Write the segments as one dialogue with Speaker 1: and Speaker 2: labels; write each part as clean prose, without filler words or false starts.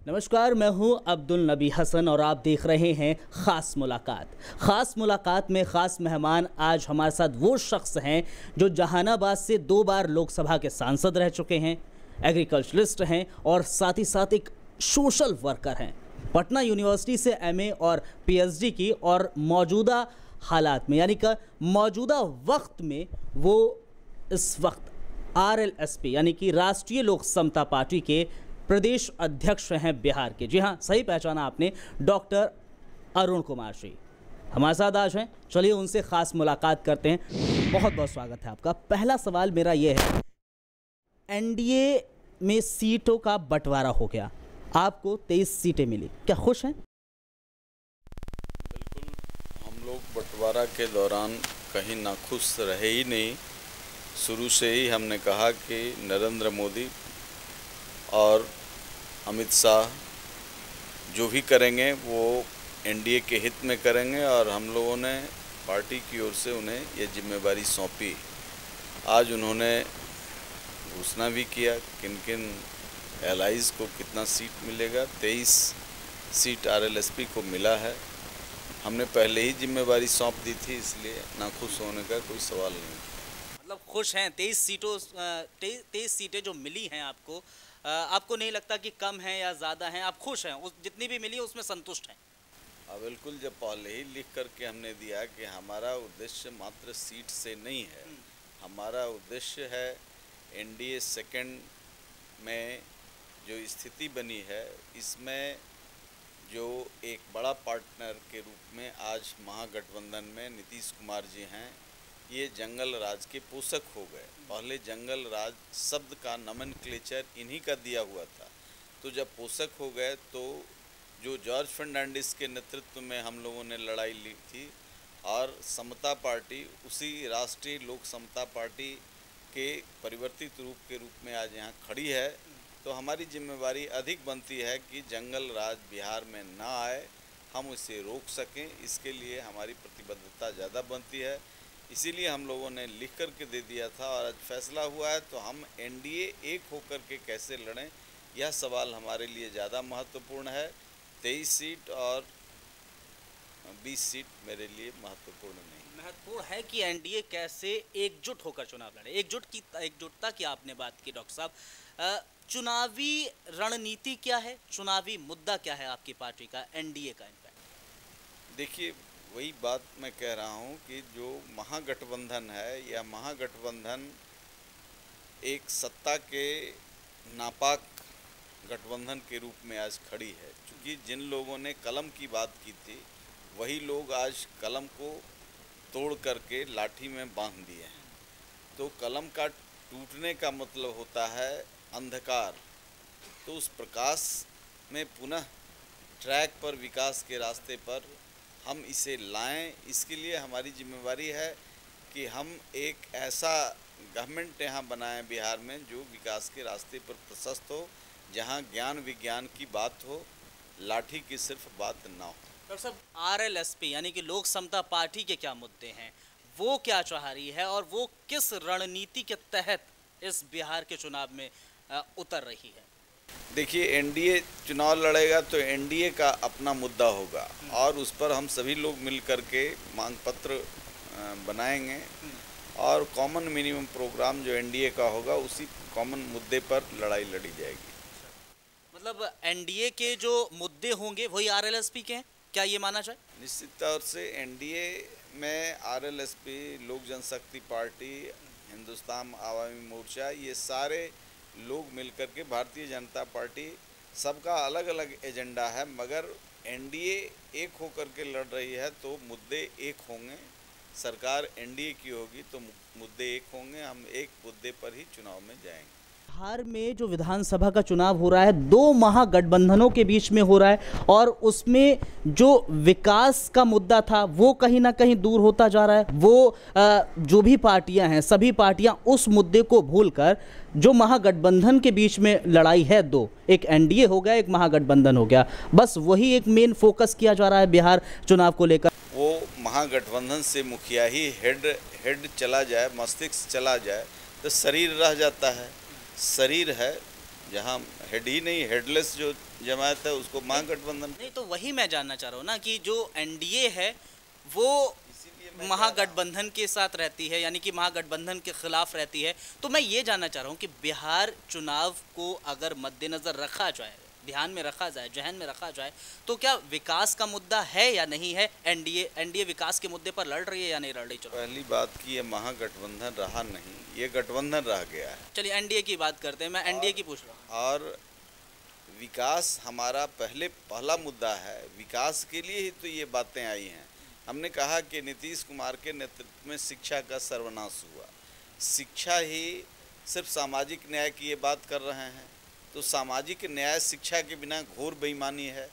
Speaker 1: नमस्कार, मैं हूं अब्दुल नबी हसन और आप देख रहे हैं ख़ास मुलाकात। ख़ास मुलाकात में ख़ास मेहमान आज हमारे साथ वो शख्स हैं जो जहानाबाद से 2 बार लोकसभा के सांसद रह चुके हैं, एग्रीकल्चरिस्ट हैं और साथ ही साथ एक सोशल वर्कर हैं। पटना यूनिवर्सिटी से एमए और पीएचडी की और मौजूदा हालात में यानी कि मौजूदा वक्त में वो इस वक्त आरएलएसपी यानी कि राष्ट्रीय लोक समता पार्टी के प्रदेश अध्यक्ष हैं बिहार के। जी हाँ, सही पहचाना आपने, डॉक्टर अरुण कुमार जी हमारे साथ आज हैं। चलिए उनसे खास मुलाकात करते हैं। बहुत बहुत स्वागत है आपका। पहला सवाल मेरा ये है, एनडीए में सीटों का बंटवारा हो गया, आपको 23 सीटें मिली, क्या खुश हैं?
Speaker 2: बिल्कुल, हम लोग बंटवारा के दौरान कहीं नाखुश रहे ही नहीं। शुरू से ही हमने कहा कि नरेंद्र मोदी और अमित शाह जो भी करेंगे वो एनडीए के हित में करेंगे और हम लोगों ने पार्टी की ओर से उन्हें ये जिम्मेवारी सौंपी। आज उन्होंने घोषणा भी किया किन किन एलाइज को कितना सीट मिलेगा। 23 सीट आरएलएसपी को मिला है। हमने पहले ही जिम्मेवारी सौंप दी थी, इसलिए नाखुश होने का कोई सवाल नहीं।
Speaker 1: मतलब खुश हैं? 23 सीटें जो मिली हैं आपको, आपको नहीं लगता कि कम है या ज़्यादा हैं? आप खुश हैं? उस जितनी भी मिली उसमें संतुष्ट हैं?
Speaker 2: बिल्कुल, जब पहले ही लिख करके हमने दिया कि हमारा उद्देश्य मात्र सीट से नहीं है, हमारा उद्देश्य है एनडीए सेकंड में जो स्थिति बनी है इसमें जो एक बड़ा पार्टनर के रूप में आज महागठबंधन में नीतीश कुमार जी हैं, ये जंगल राज के पोषक हो गए। पहले जंगल राज शब्द का नमनक्लेचर इन्हीं का दिया हुआ था, तो जब पोषक हो गए तो जो जॉर्ज फर्नांडिस के नेतृत्व में हम लोगों ने लड़ाई ली थी और समता पार्टी उसी राष्ट्रीय लोक समता पार्टी के परिवर्तित रूप में आज यहाँ खड़ी है, तो हमारी जिम्मेवारी अधिक बनती है कि जंगल राज बिहार में ना आए, हम इसे रोक सकें। इसके लिए हमारी प्रतिबद्धता ज़्यादा बनती है, इसीलिए हम लोगों ने लिख कर के दे दिया था और आज फैसला हुआ है। तो हम एनडीए एक होकर के कैसे लड़ें, यह सवाल हमारे लिए ज़्यादा महत्वपूर्ण है। 23 सीट और 20 सीट मेरे लिए महत्वपूर्ण नहीं।
Speaker 1: महत्वपूर्ण है कि एनडीए कैसे एकजुट होकर चुनाव लड़े। एकजुटता की आपने बात की डॉक्टर साहब। चुनावी रणनीति क्या है, चुनावी मुद्दा क्या है आपकी पार्टी का, एनडीए का इम्पैक्ट?
Speaker 2: देखिए, वही बात मैं कह रहा हूँ कि जो महागठबंधन है, यह महागठबंधन एक सत्ता के नापाक गठबंधन के रूप में आज खड़ी है। क्योंकि जिन लोगों ने कलम की बात की थी वही लोग आज कलम को तोड़ करके लाठी में बांध दिए हैं। तो कलम का टूटने का मतलब होता है अंधकार, तो उस प्रकाश में पुनः ट्रैक पर, विकास के रास्ते पर हम इसे लाएं। इसके लिए हमारी जिम्मेवारी है कि हम एक ऐसा गवर्नमेंट यहाँ बनाएं बिहार में जो विकास के रास्ते पर प्रशस्त हो, जहाँ ज्ञान विज्ञान की बात हो, लाठी की सिर्फ बात ना हो।
Speaker 1: डॉक्टर साहब, आरएलएसपी यानी कि लोक समता पार्टी के क्या मुद्दे हैं, वो क्या चाह रही है और वो किस रणनीति के तहत इस बिहार के चुनाव में उतर रही है?
Speaker 2: देखिए, एनडीए चुनाव लड़ेगा तो एनडीए का अपना मुद्दा होगा और उस पर हम सभी लोग मिल करके मांग पत्र बनाएंगे और कॉमन मिनिमम प्रोग्राम जो एनडीए का होगा उसी कॉमन मुद्दे पर लड़ाई लड़ी जाएगी।
Speaker 1: मतलब एनडीए के जो मुद्दे होंगे वही आरएलएसपी के हैं, क्या ये माना जाए?
Speaker 2: निश्चित तौर से एनडीए में आरएलएसपी, लोक जनशक्ति पार्टी, हिंदुस्तान आवामी मोर्चा, ये सारे लोग मिलकर के भारतीय जनता पार्टी, सबका अलग अलग एजेंडा है, मगर एनडीए एक होकर के लड़ रही है तो मुद्दे एक होंगे। सरकार एनडीए की होगी तो मुद्दे एक होंगे। हम एक मुद्दे पर ही चुनाव में जाएंगे।
Speaker 1: बिहार में जो विधानसभा का चुनाव हो रहा है 2 महागठबंधनों के बीच में हो रहा है और उसमें जो विकास का मुद्दा था वो कहीं ना कहीं दूर होता जा रहा है। वो जो भी पार्टियां हैं, सभी पार्टियां उस मुद्दे को भूलकर जो महागठबंधन के बीच में लड़ाई है, 2, एक एनडीए हो गया, एक महागठबंधन हो गया, बस वही एक मेन फोकस किया जा रहा है बिहार चुनाव को लेकर।
Speaker 2: वो महागठबंधन से मुखिया ही हेड चला जाए, मस्तिष्क चला जाए तो शरीर रह जाता है। शरीर है जहाँ हेड ही नहीं, हेडलेस जो जमात है उसको महागठबंधन।
Speaker 1: नहीं, तो वही मैं जानना चाह रहा हूँ ना कि जो एनडीए है वो महागठबंधन के साथ रहती है, यानी कि महागठबंधन के खिलाफ रहती है। तो मैं ये जानना चाह रहा हूँ कि बिहार चुनाव को अगर मद्देनज़र रखा जाए, ध्यान में रखा जाए, जहन में रखा जाए, तो क्या विकास का मुद्दा है या नहीं है? एनडीए विकास के मुद्दे पर लड़ रही है या नहीं लड़ रही? चलो,
Speaker 2: पहली बात कि ये महागठबंधन रहा नहीं, ये गठबंधन रह गया है।
Speaker 1: चलिए एनडीए की बात करते हैं, मैं एनडीए की पूछ रहा हूँ।
Speaker 2: और विकास हमारा पहला मुद्दा है, विकास के लिए ही तो ये बातें आई हैं। हमने कहा कि नीतीश कुमार के नेतृत्व में शिक्षा का सर्वनाश हुआ। शिक्षा ही सिर्फ सामाजिक न्याय की ये बात कर रहे हैं, तो सामाजिक न्याय शिक्षा के बिना घोर बेईमानी है।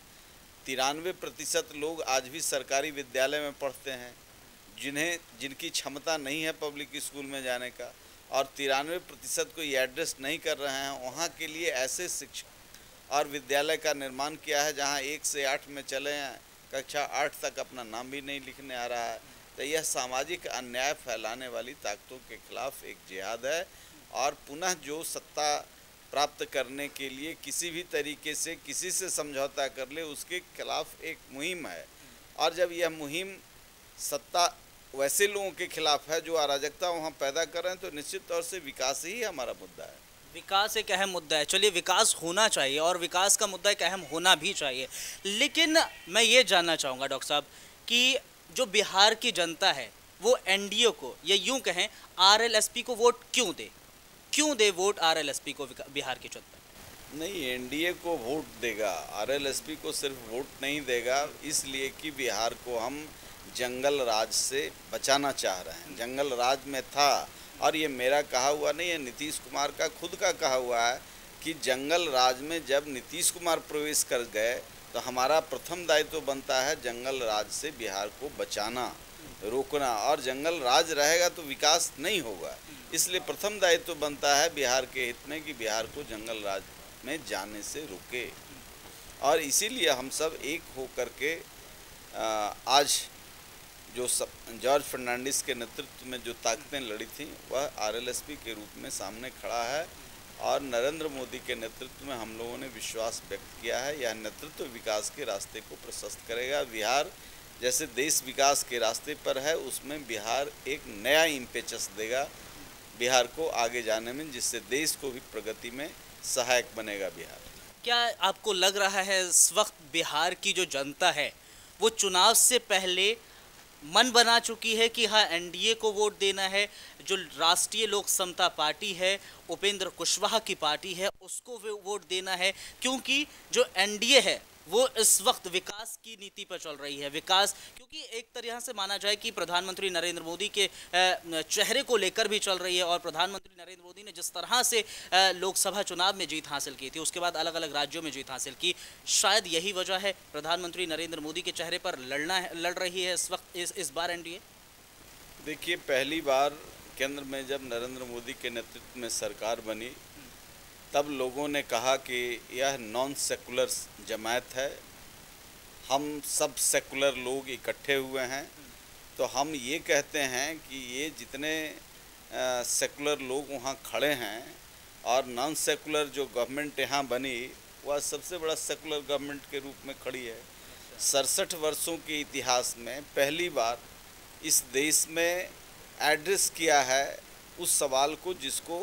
Speaker 2: 93% लोग आज भी सरकारी विद्यालय में पढ़ते हैं जिनकी क्षमता नहीं है पब्लिक स्कूल में जाने का, और 93% को ये एड्रेस नहीं कर रहे हैं। वहाँ के लिए ऐसे शिक्षक और विद्यालय का निर्माण किया है जहाँ 1 से 8 में चले हैं, कक्षा 8 तक अपना नाम भी नहीं लिखने आ रहा है। तो यह सामाजिक अन्याय फैलाने वाली ताकतों के खिलाफ एक जिहाद है, और पुनः जो सत्ता प्राप्त करने के लिए किसी भी तरीके से किसी से समझौता कर ले, उसके खिलाफ एक मुहिम है। और जब यह मुहिम सत्ता वैसे लोगों के खिलाफ है जो अराजकता वहाँ पैदा कर रहे हैं, तो निश्चित तौर से विकास ही हमारा मुद्दा है।
Speaker 1: विकास एक अहम मुद्दा है, चलिए विकास होना चाहिए और विकास का मुद्दा एक अहम होना भी चाहिए। लेकिन मैं ये जानना चाहूँगा डॉक्टर साहब कि जो बिहार की जनता है वो एनडीए को, ये यूँ कहें आरएलएसपी को वोट क्यों दे वोट आरएलएसपी को बिहार की जनता?
Speaker 2: नहीं, एनडीए को वोट देगा, आरएलएसपी को सिर्फ वोट नहीं देगा, इसलिए कि बिहार को हम जंगल राज से बचाना चाह रहे हैं। जंगल राज में था, और ये मेरा कहा हुआ नहीं है, नीतीश कुमार का खुद का कहा हुआ है कि जंगल राज में जब नीतीश कुमार प्रवेश कर गए तो हमारा प्रथम दायित्व बनता है जंगल राज से बिहार को बचाना, रोकना। और जंगल राज रहेगा तो विकास नहीं होगा, इसलिए प्रथम दायित्व बनता है बिहार के हित में कि बिहार को जंगल राज में जाने से रोके। और इसीलिए हम सब एक हो करके आज जो जॉर्ज फर्नांडिस के नेतृत्व में जो ताकतें लड़ी थीं, वह आरएलएसपी के रूप में सामने खड़ा है। और नरेंद्र मोदी के नेतृत्व में हम लोगों ने विश्वास व्यक्त किया है, यह नेतृत्व विकास के रास्ते को प्रशस्त करेगा। बिहार जैसे देश विकास के रास्ते पर है, उसमें बिहार एक नया इम्पेचस देगा बिहार को आगे जाने में, जिससे देश को भी प्रगति में सहायक बनेगा बिहार।
Speaker 1: क्या आपको लग रहा है इस वक्त बिहार की जो जनता है वो चुनाव से पहले मन बना चुकी है कि हाँ एनडीए को वोट देना है, जो राष्ट्रीय लोक समता पार्टी है, उपेंद्र कुशवाहा की पार्टी है, उसको वोट देना है? क्योंकि जो एनडीए है वो इस वक्त विकास की नीति पर चल रही है। विकास क्योंकि एक तरह से माना जाए कि प्रधानमंत्री नरेंद्र मोदी के चेहरे को लेकर भी चल रही है, और प्रधानमंत्री नरेंद्र मोदी ने जिस तरह से लोकसभा चुनाव में जीत हासिल की थी, उसके बाद अलग अलग राज्यों में जीत हासिल की, शायद यही वजह है प्रधानमंत्री नरेंद्र मोदी के चेहरे पर लड़ रही है इस वक्त इस बार एनडीए।
Speaker 2: देखिए, पहली बार केंद्र में जब नरेंद्र मोदी के नेतृत्व में सरकार बनी, तब लोगों ने कहा कि यह नॉन सेकुलर जमात है, हम सब सेकुलर लोग इकट्ठे हुए हैं। तो हम ये कहते हैं कि ये जितने सेकुलर लोग वहाँ खड़े हैं, और नॉन सेकुलर जो गवर्नमेंट यहाँ बनी, वह सबसे बड़ा सेकुलर गवर्नमेंट के रूप में खड़ी है। 67 वर्षों के इतिहास में पहली बार इस देश में एड्रेस किया है उस सवाल को जिसको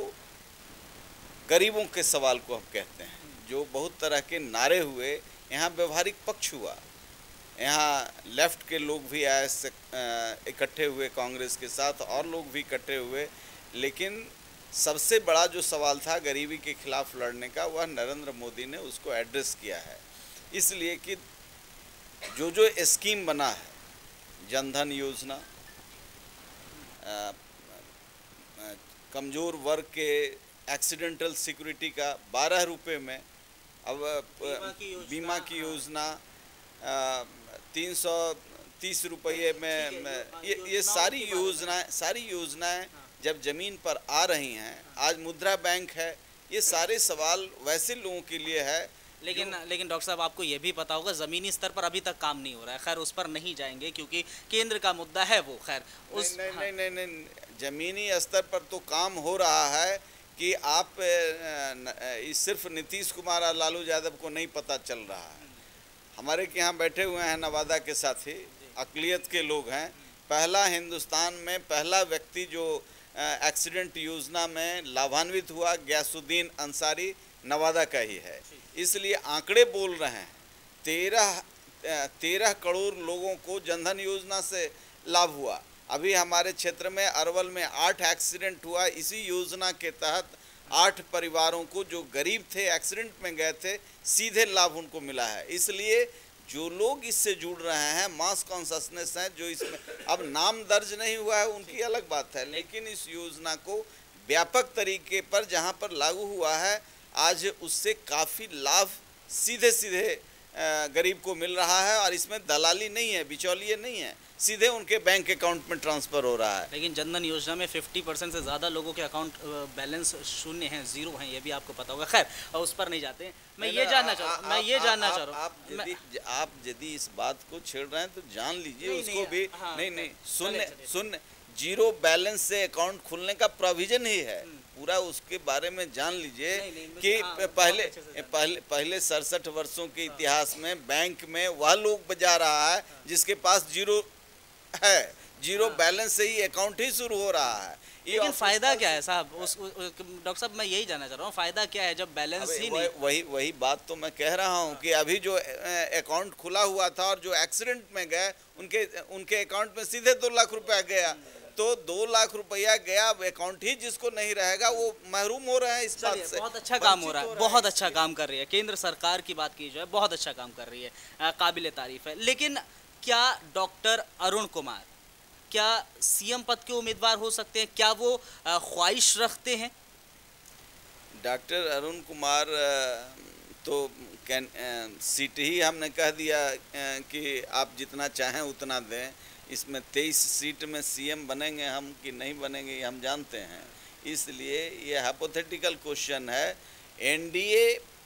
Speaker 2: गरीबों के सवाल को हम कहते हैं। जो बहुत तरह के नारे हुए, यहाँ व्यवहारिक पक्ष हुआ, यहाँ लेफ्ट के लोग भी आए इकट्ठे हुए कांग्रेस के साथ, और लोग भी इकट्ठे हुए, लेकिन सबसे बड़ा जो सवाल था गरीबी के खिलाफ लड़ने का, वह नरेंद्र मोदी ने उसको एड्रेस किया है। इसलिए कि जो स्कीम बना है, जनधन योजना, कमज़ोर वर्ग के एक्सीडेंटल सिक्योरिटी का 12 रुपये में, अब बीमा की योजना 330 रुपये में, ये सारी योजनाएं जब ज़मीन पर आ रही हैं, आज मुद्रा बैंक है, ये सारे सवाल वैसे लोगों के लिए है।
Speaker 1: लेकिन डॉक्टर साहब, आपको ये भी पता होगा ज़मीनी स्तर पर अभी तक काम नहीं हो रहा है। खैर, उस पर नहीं जाएंगे क्योंकि केंद्र का मुद्दा है वो। खैर
Speaker 2: नहीं, ज़मीनी स्तर पर तो काम हो रहा है, कि आप सिर्फ नीतीश कुमार और लालू यादव को नहीं पता चल रहा है। हमारे के यहाँ बैठे हुए हैं नवादा के साथी, अक़लियत के लोग हैं। पहला हिंदुस्तान में पहला व्यक्ति जो एक्सीडेंट योजना में लाभान्वित हुआ गयासुद्दीन अंसारी नवादा का ही है। इसलिए आंकड़े बोल रहे हैं। 13 करोड़ लोगों को जनधन योजना से लाभ हुआ। अभी हमारे क्षेत्र में अरवल में 8 एक्सीडेंट हुआ। इसी योजना के तहत 8 परिवारों को जो गरीब थे, एक्सीडेंट में गए थे, सीधे लाभ उनको मिला है। इसलिए जो लोग इससे जुड़ रहे हैं, मास कॉन्शसनेस हैं, जो इसमें अब नाम दर्ज नहीं हुआ है उनकी अलग बात है, लेकिन इस योजना को व्यापक तरीके पर जहां पर लागू हुआ है, आज उससे काफ़ी लाभ सीधे सीधे गरीब को मिल रहा है। और इसमें दलाली नहीं है, बिचौलिए नहीं है, सीधे उनके बैंक अकाउंट में ट्रांसफ़र हो रहा है।
Speaker 1: लेकिन जनधन योजना में 50% से ज़्यादा लोगों के अकाउंट बैलेंस शून्य हैं, ज़ीरो हैं, ये भी आपको पता होगा। खैर, उस पर नहीं जाते हैं। मैं ये जानना चाह रहा हूँ,
Speaker 2: आप यदि इस बात को छेड़ रहे हैं तो जान लीजिए उसको भी। नहीं, सुन, जीरो बैलेंस से अकाउंट खुलने का प्रोविजन ही है पूरा, उसके बारे में जान लीजिए कि पहले 67 वर्षों के इतिहास में बैंक में वह लोग बजा रहा है जिसके पास जीरो बैलेंस से ही अकाउंट ही शुरू हो रहा है।
Speaker 1: लेकिन फ़ायदा क्या है साहब? डॉक्टर साहब, मैं यही जानना चाह रहा हूँ, फ़ायदा क्या है जब बैलेंस ही नहीं?
Speaker 2: वही बात तो मैं कह रहा हूँ कि अभी जो अकाउंट खुला हुआ था और जो एक्सीडेंट में गए उनके अकाउंट में सीधे 2 लाख रुपया गया। तो 2 लाख रुपया गया, अकाउंट ही जिसको नहीं रहेगा वो महरूम हो रहा है इस बात से।
Speaker 1: बहुत अच्छा काम हो रहा है, बहुत अच्छा काम कर रही है केंद्र सरकार की बात की जाए, बहुत अच्छा काम कर रही है, काबिल तारीफ है। लेकिन क्या डॉक्टर अरुण कुमार क्या सीएम पद के उम्मीदवार हो सकते हैं? क्या वो ख्वाहिश रखते हैं?
Speaker 2: डॉक्टर अरुण कुमार तो सीट ही हमने कह दिया कि आप जितना चाहें उतना दें। इसमें 23 सीट में सीएम बनेंगे हम कि नहीं बनेंगे ये हम जानते हैं। इसलिए ये हाइपोथेटिकल क्वेश्चन है। एनडीए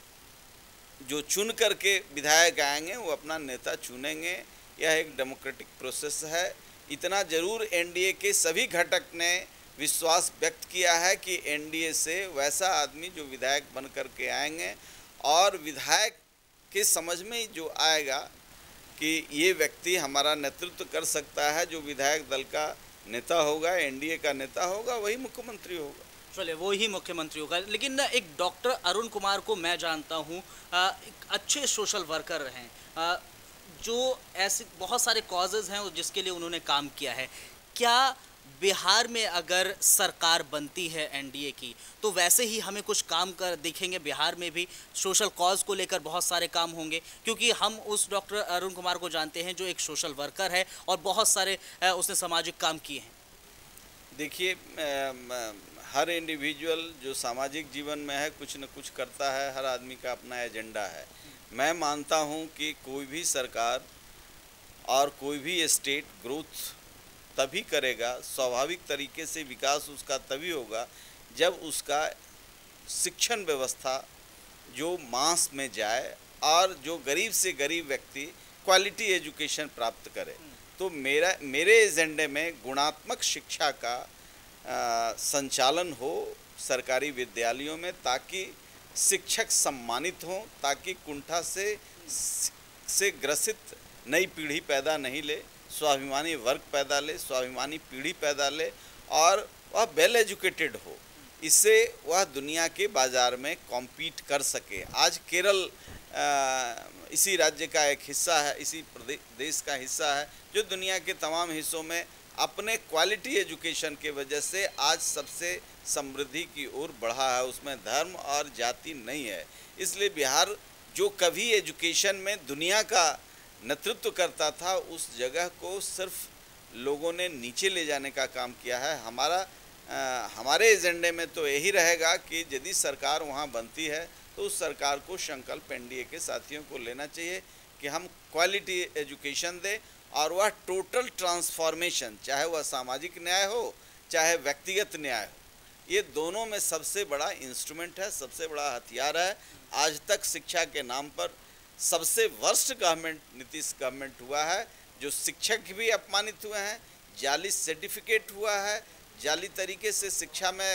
Speaker 2: जो चुन करके विधायक आएंगे वो अपना नेता चुनेंगे। यह एक डेमोक्रेटिक प्रोसेस है। इतना ज़रूर एनडीए के सभी घटक ने विश्वास व्यक्त किया है कि एनडीए से वैसा आदमी जो विधायक बन करके आएंगे और विधायक के समझ में जो आएगा कि ये व्यक्ति हमारा नेतृत्व कर सकता है, जो विधायक दल का नेता होगा, एनडीए का नेता होगा, वही मुख्यमंत्री होगा।
Speaker 1: चलिए, वो ही मुख्यमंत्री होगा। लेकिन ना, एक डॉक्टर अरुण कुमार को मैं जानता हूँ, एक अच्छे सोशल वर्कर हैं, जो ऐसे बहुत सारे कॉजेज़ हैं जिसके लिए उन्होंने काम किया है। क्या बिहार में अगर सरकार बनती है एनडीए की, तो वैसे ही हमें कुछ काम कर दिखेंगे? बिहार में भी सोशल कॉज को लेकर बहुत सारे काम होंगे, क्योंकि हम उस डॉक्टर अरुण कुमार को जानते हैं जो एक सोशल वर्कर है और बहुत सारे उसने सामाजिक काम किए हैं।
Speaker 2: देखिए, हर इंडिविजुअल जो सामाजिक जीवन में है कुछ न कुछ करता है, हर आदमी का अपना एजेंडा है। मैं मानता हूँ कि कोई भी सरकार और कोई भी स्टेट ग्रोथ तभी करेगा, स्वाभाविक तरीके से विकास उसका तभी होगा जब उसका शिक्षण व्यवस्था जो मास में जाए और जो गरीब से गरीब व्यक्ति क्वालिटी एजुकेशन प्राप्त करे। तो मेरे एजेंडे में गुणात्मक शिक्षा का संचालन हो सरकारी विद्यालयों में, ताकि शिक्षक सम्मानित हों, ताकि कुंठा से ग्रसित नई पीढ़ी पैदा नहीं ले, स्वाभिमानी वर्ग पैदा ले, स्वाभिमानी पीढ़ी पैदा ले और वह वेल एजुकेटेड हो। इससे वह दुनिया के बाज़ार में कॉम्पीट कर सके। आज केरल इसी राज्य का एक हिस्सा है, इसी देश का हिस्सा है जो दुनिया के तमाम हिस्सों में अपने क्वालिटी एजुकेशन के वजह से आज सबसे समृद्धि की ओर बढ़ा है। उसमें धर्म और जाति नहीं है। इसलिए बिहार जो कभी एजुकेशन में दुनिया का नेतृत्व करता था, उस जगह को सिर्फ लोगों ने नीचे ले जाने का काम किया है। हमारे एजेंडे में तो यही रहेगा कि यदि सरकार वहाँ बनती है तो उस सरकार को संकल्प एनडीए के साथियों को लेना चाहिए कि हम क्वालिटी एजुकेशन दें और वह टोटल ट्रांसफॉर्मेशन, चाहे वह सामाजिक न्याय हो चाहे व्यक्तिगत न्याय हो, ये दोनों में सबसे बड़ा इंस्ट्रूमेंट है, सबसे बड़ा हथियार है। आज तक शिक्षा के नाम पर सबसे वर्स्ट गवर्नमेंट नीतीश गवर्नमेंट हुआ है, जो शिक्षक भी अपमानित हुए हैं, जाली सर्टिफिकेट हुआ है, जाली तरीके से शिक्षा में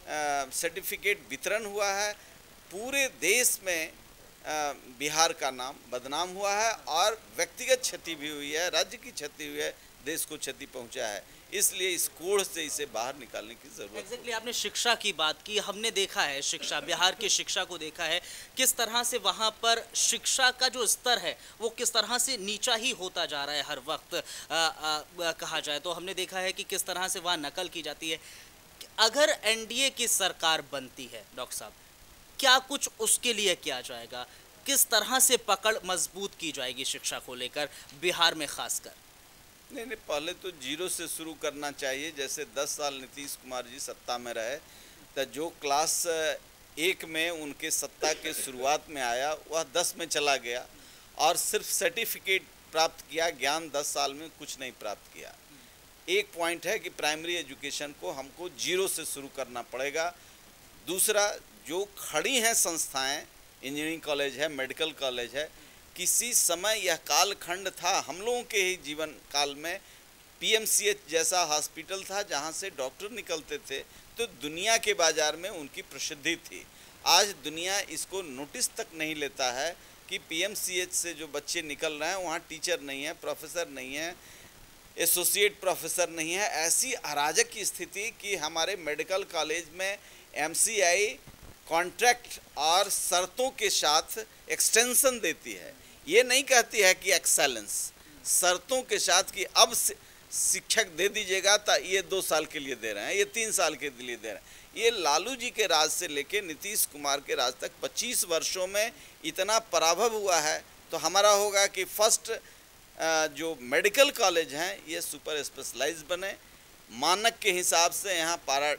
Speaker 2: सर्टिफिकेट वितरण हुआ है। पूरे देश में बिहार का नाम बदनाम हुआ है और व्यक्तिगत क्षति भी हुई है, राज्य की क्षति हुई है, देश को क्षति पहुंचा है। इसलिए इस कोढ़ से इसे बाहर निकालने की जरूरत है।
Speaker 1: एग्जैक्टली आपने शिक्षा की बात की, हमने देखा है शिक्षा, बिहार की शिक्षा को देखा है किस तरह से वहाँ पर शिक्षा का जो स्तर है वो किस तरह से नीचा ही होता जा रहा है हर वक्त कहा जाए तो। हमने देखा है कि किस तरह से वहाँ नकल की जाती है। अगर एनडीए की सरकार बनती है डॉक्टर साहब, क्या कुछ उसके लिए किया जाएगा? किस तरह से पकड़ मजबूत की जाएगी शिक्षा को लेकर बिहार में खासकर?
Speaker 2: नहीं, पहले तो जीरो से शुरू करना चाहिए। जैसे 10 साल नीतीश कुमार जी सत्ता में रहे तो जो क्लास 1 में उनके सत्ता के शुरुआत में आया वह 10 में चला गया और सिर्फ सर्टिफिकेट प्राप्त किया, ज्ञान 10 साल में कुछ नहीं प्राप्त किया। एक पॉइंट है कि प्राइमरी एजुकेशन को हमको जीरो से शुरू करना पड़ेगा। दूसरा, जो खड़ी हैं संस्थाएं, इंजीनियरिंग कॉलेज है, मेडिकल कॉलेज है, किसी समय यह कालखंड था हम लोगों के ही जीवन काल में पीएमसीएच जैसा हॉस्पिटल था जहां से डॉक्टर निकलते थे तो दुनिया के बाजार में उनकी प्रसिद्धि थी। आज दुनिया इसको नोटिस तक नहीं लेता है कि पीएमसीएच से जो बच्चे निकल रहे हैं वहाँ टीचर नहीं है, प्रोफेसर नहीं है, एसोसिएट प्रोफेसर नहीं है। ऐसी अराजक की स्थिति कि हमारे मेडिकल कॉलेज में एमसीआई कॉन्ट्रैक्ट और शर्तों के साथ एक्सटेंशन देती है। ये नहीं कहती है कि एक्सेलेंस, शर्तों के साथ कि अब शिक्षक दे दीजिएगा तो ये 2 साल के लिए दे रहे हैं, ये 3 साल के लिए दे रहे हैं। ये लालू जी के राज से लेके नीतीश कुमार के राज तक 25 वर्षों में इतना पराभव हुआ है। तो हमारा होगा कि फर्स्ट जो मेडिकल कॉलेज हैं ये सुपर स्पेशलाइज बने, मानक के हिसाब से यहाँ पारा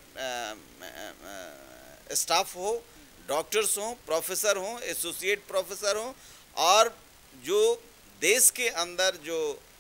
Speaker 2: स्टाफ हो, डॉक्टर्स हों, प्रोफेसर हों, एसोसिएट प्रोफेसर हों और जो देश के अंदर जो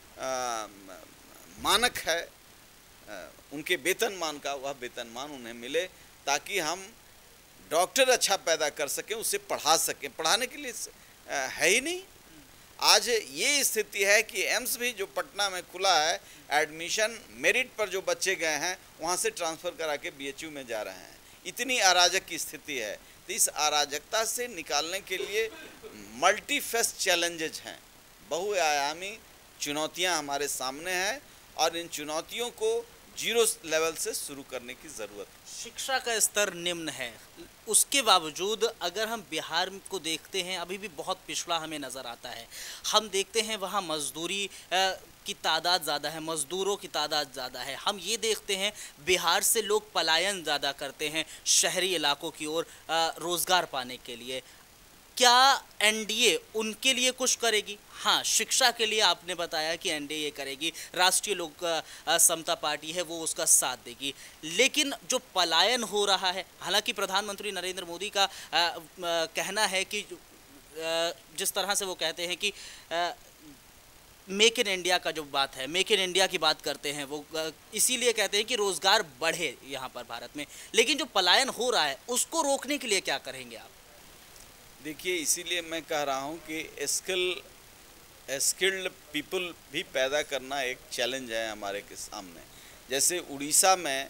Speaker 2: मानक है उनके वेतनमान का वह वेतनमान उन्हें मिले ताकि हम डॉक्टर अच्छा पैदा कर सकें, उसे पढ़ा सकें। पढ़ाने के लिए है ही नहीं। आज ये स्थिति है कि एम्स भी जो पटना में खुला है, एडमिशन मेरिट पर जो बच्चे गए हैं वहाँ से ट्रांसफ़र करा के बीएचयू में जा रहे हैं। इतनी अराजक की स्थिति है। तो इस अराजकता से निकालने के लिए मल्टीफेस चैलेंजेज हैं, बहुआयामी चुनौतियां हमारे सामने हैं और इन चुनौतियों को जीरो लेवल से शुरू करने की ज़रूरत है।
Speaker 1: शिक्षा का स्तर निम्न है, उसके बावजूद अगर हम बिहार को देखते हैं अभी भी बहुत पिछड़ा हमें नज़र आता है। हम देखते हैं वहाँ मजदूरी की तादाद ज़्यादा है, मज़दूरों की तादाद ज़्यादा है। हम ये देखते हैं बिहार से लोग पलायन ज़्यादा करते हैं शहरी इलाकों की ओर रोज़गार पाने के लिए। क्या एनडीए उनके लिए कुछ करेगी? हाँ, शिक्षा के लिए आपने बताया कि एनडीए करेगी, राष्ट्रीय लोक समता पार्टी है वो उसका साथ देगी, लेकिन जो पलायन हो रहा है, हालांकि प्रधानमंत्री नरेंद्र मोदी का कहना है कि जिस तरह से वो कहते हैं कि मेक इन इंडिया का जो बात है, मेक इन इंडिया की बात करते हैं वो इसीलिए कहते हैं कि रोज़गार बढ़े यहाँ पर भारत में, लेकिन जो पलायन हो रहा है उसको रोकने के लिए क्या करेंगे आप?
Speaker 2: देखिए, इसीलिए मैं कह रहा हूँ कि स्किल्ड पीपल भी पैदा करना एक चैलेंज है हमारे के सामने। जैसे उड़ीसा में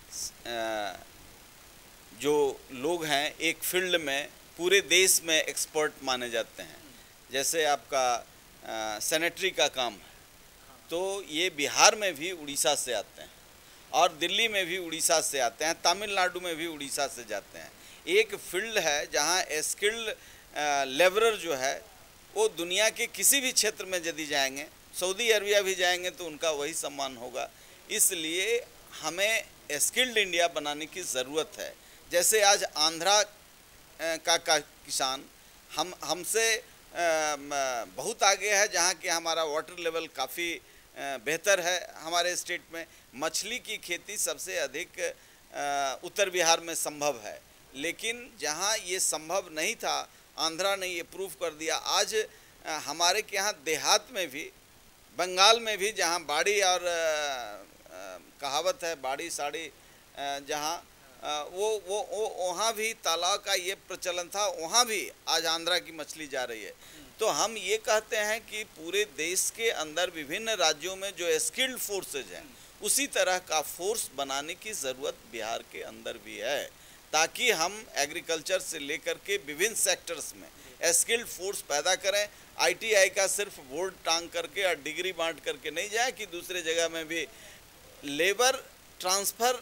Speaker 2: जो लोग हैं एक फील्ड में पूरे देश में एक्सपर्ट माने जाते हैं, जैसे आपका सैनिटरी का काम है, तो ये बिहार में भी उड़ीसा से आते हैं और दिल्ली में भी उड़ीसा से आते हैं, तमिलनाडु में भी उड़ीसा से जाते हैं। एक फील्ड है जहाँ स्किल्ड लेबरर जो है वो दुनिया के किसी भी क्षेत्र में यदि जाएंगे, सऊदी अरबिया भी जाएंगे तो उनका वही सम्मान होगा। इसलिए हमें स्किल्ड इंडिया बनाने की ज़रूरत है। जैसे आज आंध्रा का किसान हमसे बहुत आगे है, जहाँ कि हमारा वाटर लेवल काफ़ी बेहतर है। हमारे स्टेट में मछली की खेती सबसे अधिक उत्तर बिहार में संभव है, लेकिन जहाँ ये संभव नहीं था आंध्रा ने ये प्रूफ कर दिया। आज हमारे के यहाँ देहात में भी, बंगाल में भी, जहाँ बाड़ी और कहावत है बाड़ी साड़ी, जहाँ वो वहाँ भी तालाब का ये प्रचलन था, वहाँ भी आज आंध्रा की मछली जा रही है। तो हम ये कहते हैं कि पूरे देश के अंदर विभिन्न राज्यों में जो स्किल्ड फोर्सेज हैं उसी तरह का फोर्स बनाने की ज़रूरत बिहार के अंदर भी है। ताकि हम एग्रीकल्चर से लेकर के विभिन्न सेक्टर्स में स्किल्ड फोर्स पैदा करें। ITI का सिर्फ बोर्ड टांग करके और डिग्री बांट करके नहीं जाए कि दूसरे जगह में भी लेबर ट्रांसफ़र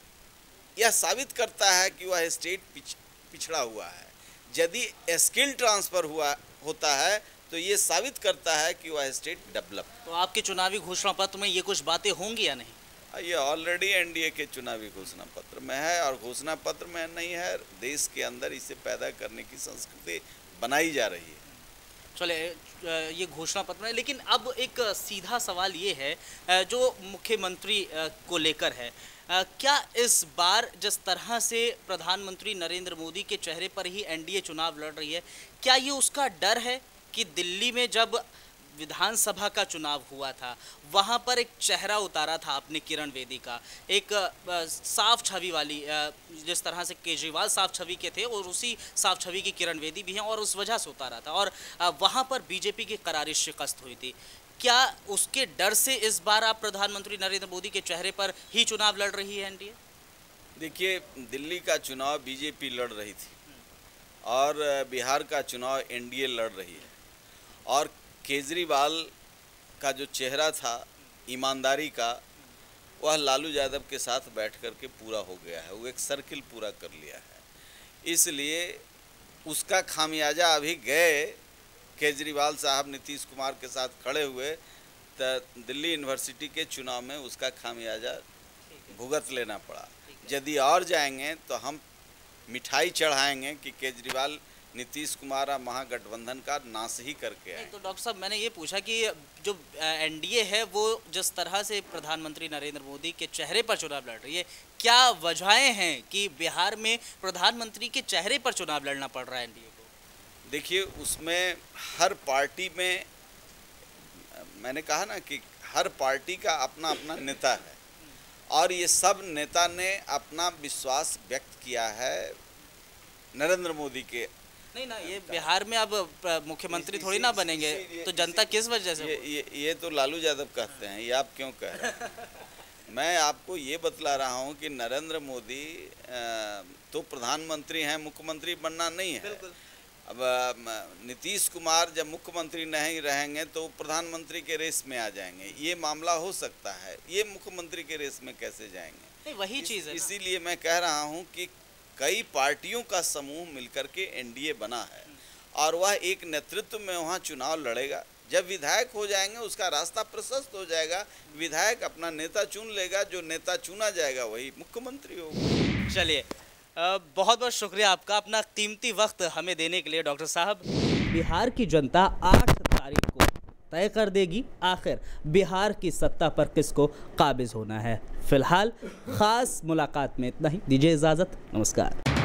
Speaker 2: यह साबित करता है कि वह स्टेट पिछड़ा हुआ है। यदि स्किल ट्रांसफ़र होता है तो ये साबित करता है कि वह स्टेट डेवलप।
Speaker 1: तो आपके चुनावी घोषणा पत्र में ये कुछ बातें होंगी या नहीं?
Speaker 2: ये ऑलरेडी NDA के चुनावी घोषणा पत्र में है, और घोषणा पत्र में नहीं है, देश के अंदर इसे पैदा करने की संस्कृति बनाई जा रही है।
Speaker 1: चले, ये घोषणा पत्र में, लेकिन अब एक सीधा सवाल ये है जो मुख्यमंत्री को लेकर है। क्या इस बार जिस तरह से प्रधानमंत्री नरेंद्र मोदी के चेहरे पर ही NDA चुनाव लड़ रही है, क्या ये उसका डर है कि दिल्ली में जब विधानसभा का चुनाव हुआ था वहाँ पर एक चेहरा उतारा था आपने किरण बेदी का, एक साफ छवि वाली, जिस तरह से केजरीवाल साफ छवि के थे और उसी साफ छवि की किरण बेदी भी हैं, और उस वजह से उतारा था, और वहाँ पर बीजेपी की करारी शिकस्त हुई थी। क्या उसके डर से इस बार आप प्रधानमंत्री नरेंद्र मोदी के चेहरे पर ही चुनाव लड़ रही है NDA?
Speaker 2: देखिए, दिल्ली का चुनाव बीजेपी लड़ रही थी और बिहार का चुनाव NDA लड़ रही है, और केजरीवाल का जो चेहरा था ईमानदारी का, वह लालू यादव के साथ बैठ कर के पूरा हो गया है। वो एक सर्किल पूरा कर लिया है, इसलिए उसका खामियाजा अभी गए केजरीवाल साहब नीतीश कुमार के साथ खड़े हुए तो दिल्ली यूनिवर्सिटी के चुनाव में उसका खामियाजा भुगत लेना पड़ा। यदि और जाएंगे तो हम मिठाई चढ़ाएंगे कि केजरीवाल नीतीश कुमार महागठबंधन का नाश ही करके आए।
Speaker 1: तो डॉक्टर साहब, मैंने ये पूछा कि जो NDA है वो जिस तरह से प्रधानमंत्री नरेंद्र मोदी के चेहरे पर चुनाव लड़ रही है, क्या वजहें हैं कि बिहार में प्रधानमंत्री के चेहरे पर चुनाव लड़ना पड़ रहा है NDA को?
Speaker 2: देखिए, उसमें हर पार्टी में, मैंने कहा ना कि हर पार्टी का अपना अपना नेता है, और ये सब नेता ने अपना विश्वास व्यक्त किया है नरेंद्र मोदी के।
Speaker 1: नहीं ना, ये बिहार में अब मुख्यमंत्री थोड़ी ना बनेंगे, तो जनता किस वजह से?
Speaker 2: ये तो लालू यादव कहते हैं, ये आप क्यों कह रहे हैं? मैं आपको ये बतला रहा हूँ कि नरेंद्र मोदी तो प्रधानमंत्री हैं, मुख्यमंत्री बनना नहीं है। अब नीतीश कुमार जब मुख्यमंत्री नहीं रहेंगे तो प्रधानमंत्री के रेस में आ जाएंगे, ये मामला हो सकता है। ये मुख्यमंत्री के रेस में कैसे जाएंगे?
Speaker 1: नहीं, वही चीज़ है।
Speaker 2: इसीलिए मैं कह रहा हूँ कि कई पार्टियों का समूह मिलकर के NDA बना है, और वह एक नेतृत्व में वहाँ चुनाव लड़ेगा। जब विधायक हो जाएंगे उसका रास्ता प्रशस्त हो जाएगा, विधायक अपना नेता चुन लेगा, जो नेता चुना जाएगा वही मुख्यमंत्री होगा।
Speaker 1: चलिए, बहुत बहुत शुक्रिया आपका अपना कीमती वक्त हमें देने के लिए डॉक्टर साहब। बिहार की जनता 8 तारीख को तय कर देगी आखिर बिहार की सत्ता पर किसको काबिज होना है। फिलहाल खास मुलाकात में इतना ही, दीजिए इजाज़त, नमस्कार।